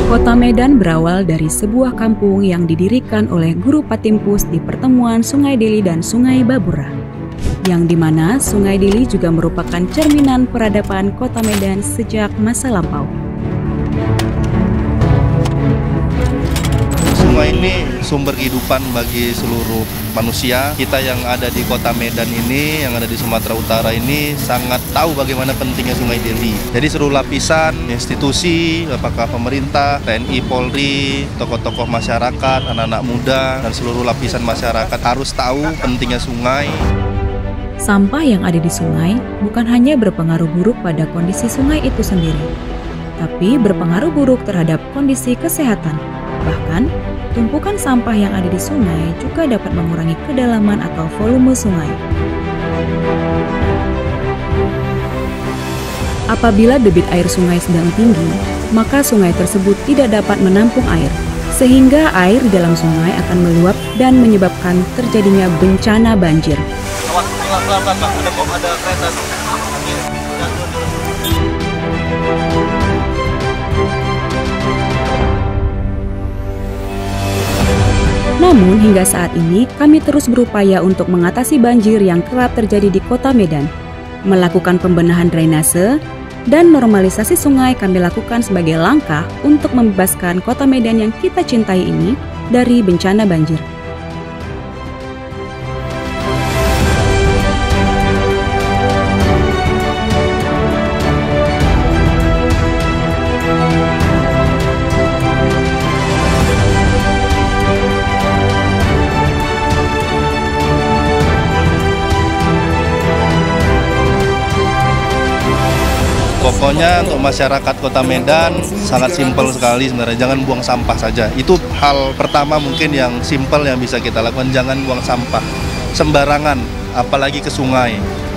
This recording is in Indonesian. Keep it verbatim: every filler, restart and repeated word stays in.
Kota Medan berawal dari sebuah kampung yang didirikan oleh Guru Patimpus di pertemuan Sungai Deli dan Sungai Babura, yang dimana Sungai Deli juga merupakan cerminan peradaban Kota Medan sejak masa lampau. Sungai ini sumber kehidupan bagi seluruh manusia. Kita yang ada di Kota Medan ini, yang ada di Sumatera Utara ini sangat tahu bagaimana pentingnya Sungai Deli. Jadi seluruh lapisan institusi, apakah pemerintah, T N I, Polri, tokoh-tokoh masyarakat, anak-anak muda, dan seluruh lapisan masyarakat harus tahu pentingnya sungai. Sampah yang ada di sungai bukan hanya berpengaruh buruk pada kondisi sungai itu sendiri, tapi berpengaruh buruk terhadap kondisi kesehatan. Bahkan, tumpukan sampah yang ada di sungai juga dapat mengurangi kedalaman atau volume sungai. Apabila debit air sungai sedang tinggi, maka sungai tersebut tidak dapat menampung air, sehingga air di dalam sungai akan meluap dan menyebabkan terjadinya bencana banjir. Awas, pelan-pelan, Bang. Ada bom, ada kereta. Namun hingga saat ini kami terus berupaya untuk mengatasi banjir yang kerap terjadi di Kota Medan. Melakukan pembenahan drainase dan normalisasi sungai kami lakukan sebagai langkah untuk membebaskan Kota Medan yang kita cintai ini dari bencana banjir. Pokoknya untuk masyarakat Kota Medan sangat simpel sekali sebenarnya, jangan buang sampah saja. Itu hal pertama mungkin yang simpel yang bisa kita lakukan, jangan buang sampah sembarangan, apalagi ke sungai.